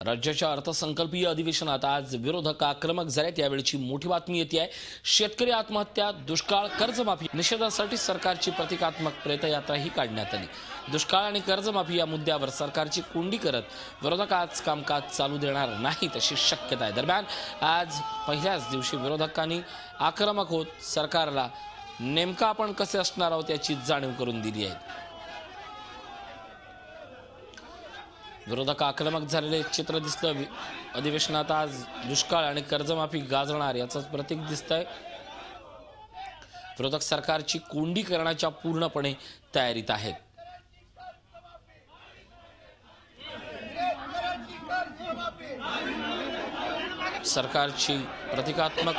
राज्याच्या अर्थसंकल्पीय अधिवेशनात आज विरोधक आक्रमक झालेत। यावेळची मोठी बातमी येते आहे। शेतकरी आत्महत्या, दुष्काळ, कर्जमाफी निषेधासाठी सरकारची प्रतिकात्मक प्रेतयात्राही काढण्यात आली। दुष्काळ आणि कर्जमाफी या मुद्द्यावर सरकारची कोंडी करत विरोधक आज कामकाज चालू देणार नाहीत अशी शक्यता आहे। दरम्यान आज पहिल्याच दिवशी विरोधकांनी आक्रमक होत सरकारला नेमका आपण कसे असणार आहोत याची जाणीव करून दिली आहे। विरोधक आक्रमक झालेले चित्र दिसतं। अधिवेशनात आज दुष्काळ आणि कर्जमाफी गाजणार याचंच प्रतीक दिसतंय। विरोधक सरकारची कोंडी करण्याच्या पूर्णपणे तयारीत आहेत। सरकारची प्रतिकात्मक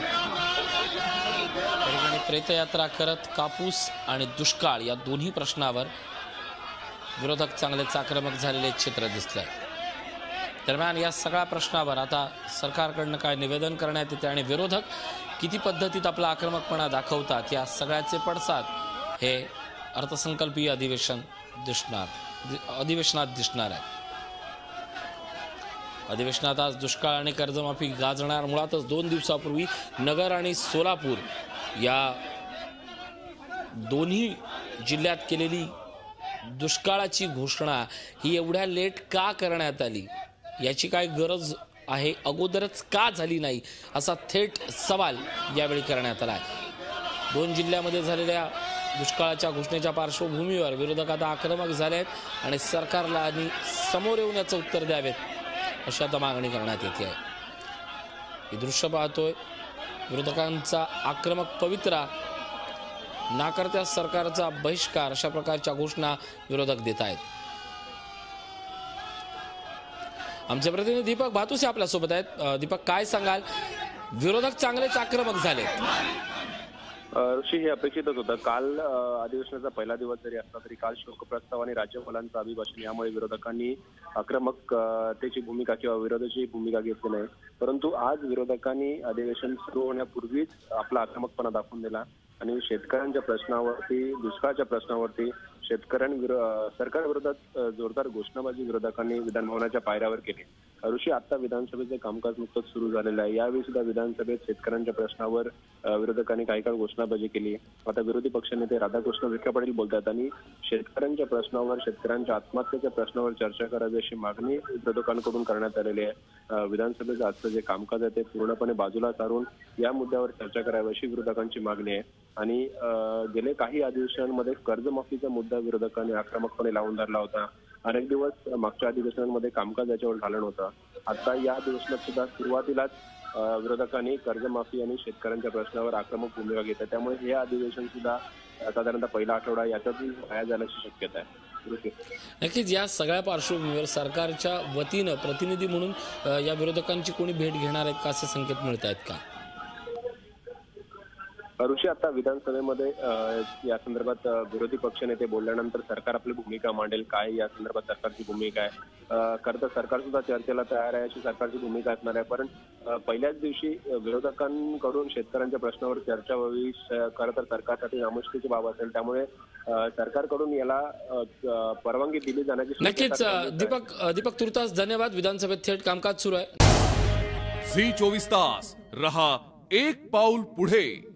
प्रेतयात्रा करत कापूस आणि दुष्काळ या दोन्ही प्रश्नावर विरोधक चांगलेच आक्रमक झालेले चित्र दिसतंय। दरम्यान या सगळ्या प्रश्नावर आता सरकारकडून काय निवेदन करण्यात येते आणि विरोधक किती पद्धतीत आपला आक्रमकपणा दाखवतात या सगळ्याचे पडसाद हे अर्थसंकल्पीय अधिवेशनात दिसणार आहे। अधिवेशनात आज दुष्काळ आणि कर्जमाफी गाजणार। मुळातच 2 दिवसापूर्वी नगर आणि सोलापूर या दोन्ही जिल्ह्यात केलेली दुष्काळाची घोषणा ही एवढ्या लेट का करण्यात आली, याची काय गरज आहे, अगोदरच का झाली नाही असा थेट सवाल यावेळी करण्यात आला आहे। 2 जिल्ह्यामध्ये झालेल्या दुष्काळाच्या घोषणेच्या पार्श्वभूमीवर विरोधक आता आक्रमक झाले आहेत आणि सरकारला आणि समोर येऊन याचं उत्तर द्यावेत अशी आता मागणी करण्यात येते आहे। हे दृश्य पाहतोय, विरोधकांचा आक्रमक पवित्रा, नाकर्त्या सरकारचा बहिष्कार अशा प्रकारच्या घोषणा विरोधक देत आहेत। आमचे प्रतिनिधी दीपक भातुसे आपल्या सोबत आहेत। दीपक, काय सांगाल, विरोधक चांगलेच आक्रमक झाले? ऋषी, हे अपेक्षितच होतं। काल अधिवेशनाचा पहिला दिवस जरी असला तरी काल शोकप्रस्ताव आणि राज्यपालांचं अभिभाषण यामुळे विरोधकांनी आक्रमकतेची भूमिका किंवा विरोधाची भूमिका घेतली नाही, परंतु आज विरोधकांनी अधिवेशन सुरू होण्यापूर्वीच आपला आक्रमकपणा दाखवून दिला आणि शेतकऱ्यांच्या प्रश्नावरती, दुष्काळाच्या प्रश्नावरती सरकारविरोधात जोरदार घोषणाबाजी विरोधकांनी विधानभवनाच्या पायऱ्यावर केली। ऋषी, आता विधानसभेचे कामकाज नुकतंच सुरू झालेलं आहे। यावेळी सुद्धा विधानसभेत शेतकऱ्यांच्या प्रश्नावर विरोधकांनी काही काळ घोषणाबाजी केली। आता विरोधी पक्षनेते राधाकृष्ण विखे पाटील बोलतात आणि शेतकऱ्यांच्या प्रश्नावर, शेतकऱ्यांच्या आत्महत्येच्या प्रश्नावर चर्चा करावी अशी मागणी विरोधकांकडून करण्यात आलेली आहे। विधानसभेचं आजचं जे कामकाज आहे ते पूर्णपणे बाजूला सारून या मुद्द्यावर चर्चा करावी अशी विरोधकांची मागणी आहे। आणि गेले काही अधिवेशनांमध्ये कर्जमाफीचा मुद्दा विरोधकांनी आक्रमकपणे लावून धरला होता। अनेक दिवस मागच्या अधिवेशनांमध्ये कामकाज याच्यावर झालं नव्हतं। आता या अधिवेशनात सुद्धा सुरुवातीलाच विरोधकांनी कर्जमाफी आणि शेतकऱ्यांच्या प्रश्नावर आक्रमक भूमिका घेतली, त्यामुळे हे अधिवेशन सुद्धा साधारणतः पहिला आठवडा याच्यातही वाया जाण्याची शक्यता आहे। नक्कीच या सगळ्या पार्श्वभूमीवर सरकारच्या वतीनं प्रतिनिधी म्हणून या विरोधकांची कोणी भेट घेणार आहेत का, असे संकेत मिळत आहेत का? ऋषी, आता विधानसभेमध्ये या संदर्भात विरोधी पक्षनेते बोलल्यानंतर सरकार आपली भूमिका मांडेल। काय या संदर्भात सरकारची भूमिका आहे, खरं तर सरकार सुद्धा चर्चेला तयार आहे अशी सरकारची भूमिका असणार आहे। पण पहिल्याच दिवशी विरोधकांकडून शेतकऱ्यांच्या प्रश्नावर चर्चा व्हावी खरं तर सरकारसाठी नामुष्कीची बाब असेल, त्यामुळे सरकारकडून याला परवानगी दिली जाण्याची नक्कीच। दीपक तुर्तास धन्यवाद। विधानसभेत थेट कामकाज सुरू आहे। झी 24 तास रहा एक पाऊल पुढे।